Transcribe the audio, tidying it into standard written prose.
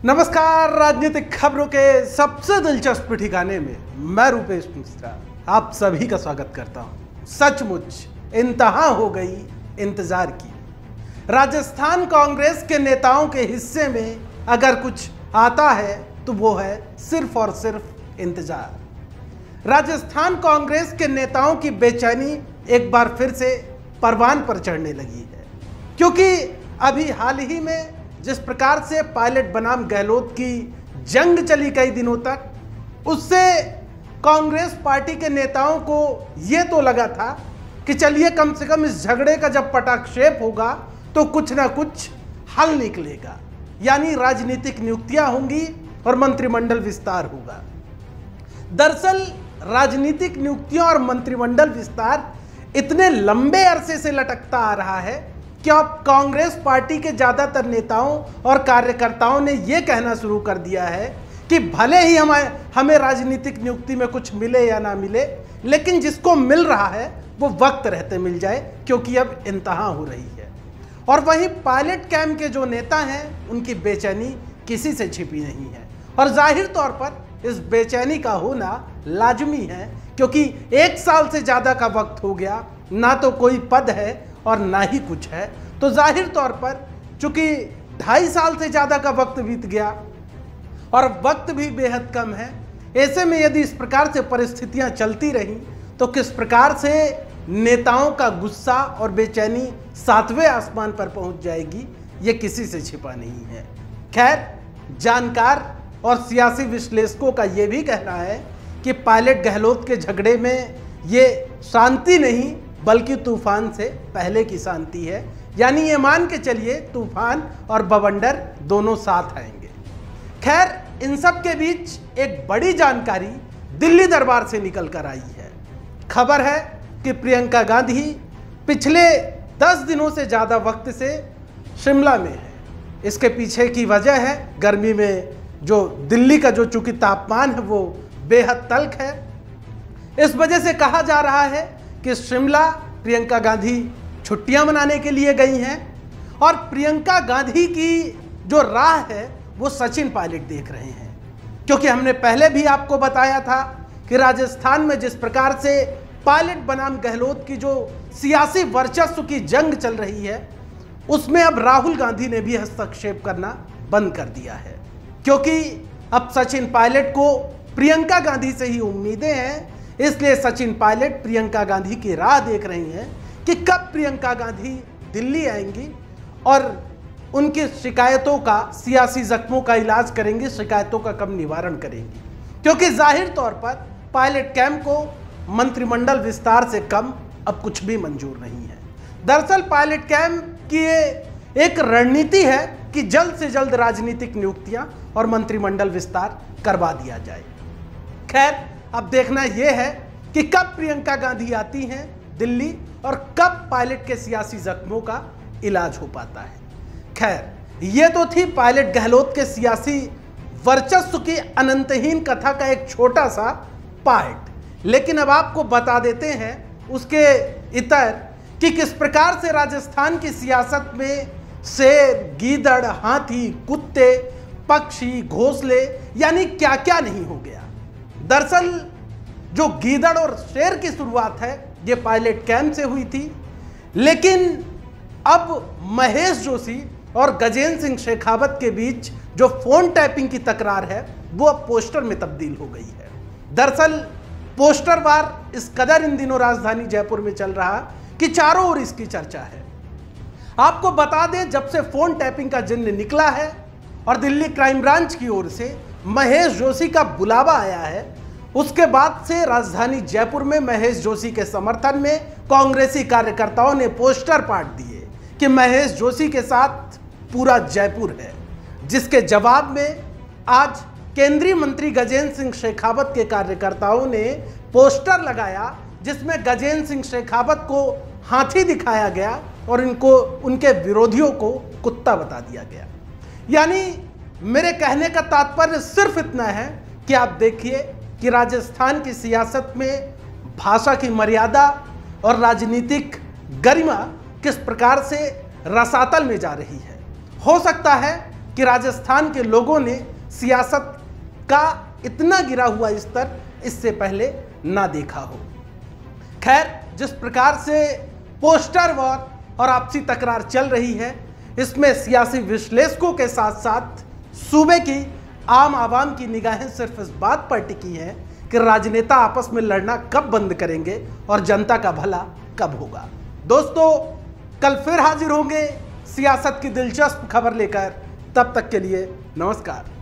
नमस्कार। राजनीतिक खबरों के सबसे दिलचस्प ठिकाने में मैं रूपेश मिश्रा आप सभी का स्वागत करता हूं। सचमुच इंतहा हो गई इंतजार की। राजस्थान कांग्रेस के नेताओं के हिस्से में अगर कुछ आता है तो वो है सिर्फ और सिर्फ इंतजार। राजस्थान कांग्रेस के नेताओं की बेचैनी एक बार फिर से परवान पर चढ़ने लगी है, क्योंकि अभी हाल ही में जिस प्रकार से पायलट बनाम गहलोत की जंग चली कई दिनों तक, उससे कांग्रेस पार्टी के नेताओं को यह तो लगा था कि चलिए कम से कम इस झगड़े का जब पटाक्षेप होगा तो कुछ ना कुछ हल निकलेगा, यानी राजनीतिक नियुक्तियां होंगी और मंत्रिमंडल विस्तार होगा। दरअसल राजनीतिक नियुक्तियां और मंत्रिमंडल विस्तार इतने लंबे अरसे से लटकता आ रहा है कि अब कांग्रेस पार्टी के ज्यादातर नेताओं और कार्यकर्ताओं ने यह कहना शुरू कर दिया है कि भले ही हमें राजनीतिक नियुक्ति में कुछ मिले या ना मिले, लेकिन जिसको मिल रहा है वो वक्त रहते मिल जाए, क्योंकि अब इंतहा हो रही है। और वहीं पायलट कैंप के जो नेता हैं उनकी बेचैनी किसी से छिपी नहीं है, और जाहिर तौर पर इस बेचैनी का होना लाजमी है, क्योंकि 1 साल से ज्यादा का वक्त हो गया, ना तो कोई पद है और ना ही कुछ है। तो जाहिर तौर पर चूंकि 2.5 साल से ज्यादा का वक्त बीत गया और वक्त भी बेहद कम है, ऐसे में यदि इस प्रकार से परिस्थितियां चलती रहीं तो किस प्रकार से नेताओं का गुस्सा और बेचैनी 7वें आसमान पर पहुंच जाएगी, ये किसी से छिपा नहीं है। खैर, जानकार और सियासी विश्लेषकों का यह भी कहना है कि पायलट गहलोत के झगड़े में ये शांति नहीं बल्कि तूफान से पहले की शांति है, यानी ये मान के चलिए तूफान और बवंडर दोनों साथ आएंगे। खैर, इन सब के बीच एक बड़ी जानकारी दिल्ली दरबार से निकल कर आई है। खबर है कि प्रियंका गांधी पिछले 10 दिनों से ज़्यादा वक्त से शिमला में है। इसके पीछे की वजह है गर्मी में जो दिल्ली का जो चूंकि तापमान है वो बेहद तल्ख है। इस वजह से कहा जा रहा है कि शिमला प्रियंका गांधी छुट्टियां मनाने के लिए गई हैं, और प्रियंका गांधी की जो राह है वो सचिन पायलट देख रहे हैं। क्योंकि हमने पहले भी आपको बताया था कि राजस्थान में जिस प्रकार से पायलट बनाम गहलोत की जो सियासी वर्चस्व की जंग चल रही है, उसमें अब राहुल गांधी ने भी हस्तक्षेप करना बंद कर दिया है, क्योंकि अब सचिन पायलट को प्रियंका गांधी से ही उम्मीदें हैं। इसलिए सचिन पायलट प्रियंका गांधी की राह देख रही हैं कि कब प्रियंका गांधी दिल्ली आएंगी और उनकी शिकायतों का, सियासी जख्मों का इलाज करेंगी, शिकायतों का कब निवारण करेंगी। क्योंकि जाहिर तौर पर पायलट कैंप को मंत्रिमंडल विस्तार से कम अब कुछ भी मंजूर नहीं है। दरअसल पायलट कैंप की ये एक रणनीति है कि जल्द से जल्द राजनीतिक नियुक्तियां और मंत्रिमंडल विस्तार करवा दिया जाए। खैर, अब देखना यह है कि कब प्रियंका गांधी आती हैं दिल्ली और कब पायलट के सियासी जख्मों का इलाज हो पाता है। खैर, यह तो थी पायलट गहलोत के सियासी वर्चस्व की अनंतहीन कथा का एक छोटा सा पार्ट, लेकिन अब आपको बता देते हैं उसके इतर कि किस प्रकार से राजस्थान की सियासत में शेर, गीदड़, हाथी, कुत्ते, पक्षी, घोंसले, यानी क्या क्या नहीं हो गया। दरअसल जो गीदड़ और शेर की शुरुआत है ये पायलट कैंप से हुई थी, लेकिन अब महेश जोशी और गजेंद्र सिंह शेखावत के बीच जो फोन टैपिंग की तकरार है वो अब पोस्टर में तब्दील हो गई है। दरअसल पोस्टर वार इस कदर इन दिनों राजधानी जयपुर में चल रहा कि चारों ओर इसकी चर्चा है। आपको बता दें, जब से फोन टैपिंग का जिन्न निकला है और दिल्ली क्राइम ब्रांच की ओर से महेश जोशी का बुलावा आया है, उसके बाद से राजधानी जयपुर में महेश जोशी के समर्थन में कांग्रेसी कार्यकर्ताओं ने पोस्टर पाट दिए कि महेश जोशी के साथ पूरा जयपुर है, जिसके जवाब में आज केंद्रीय मंत्री गजेंद्र सिंह शेखावत के कार्यकर्ताओं ने पोस्टर लगाया जिसमें गजेंद्र सिंह शेखावत को हाथी दिखाया गया और उनके विरोधियों को कुत्ता बता दिया गया। यानी मेरे कहने का तात्पर्य सिर्फ इतना है कि आप देखिए कि राजस्थान की सियासत में भाषा की मर्यादा और राजनीतिक गरिमा किस प्रकार से रसातल में जा रही है। हो सकता है कि राजस्थान के लोगों ने सियासत का इतना गिरा हुआ स्तर इससे पहले ना देखा हो। खैर, जिस प्रकार से पोस्टर वॉर और आपसी तकरार चल रही है, इसमें सियासी विश्लेषकों के साथ साथ सूबे की आम आवाम की निगाहें सिर्फ इस बात पर टिकी हैं कि राजनेता आपस में लड़ना कब बंद करेंगे और जनता का भला कब होगा। दोस्तों, कल फिर हाजिर होंगे सियासत की दिलचस्प खबर लेकर। तब तक के लिए नमस्कार।